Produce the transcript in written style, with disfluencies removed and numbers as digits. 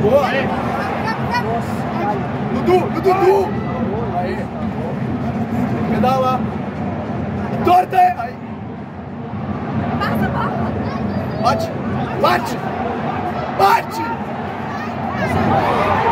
Boa! Dudu! Dudu! Aí! Pedala! Torta! Aí! Passa, bate! Bate! Bate!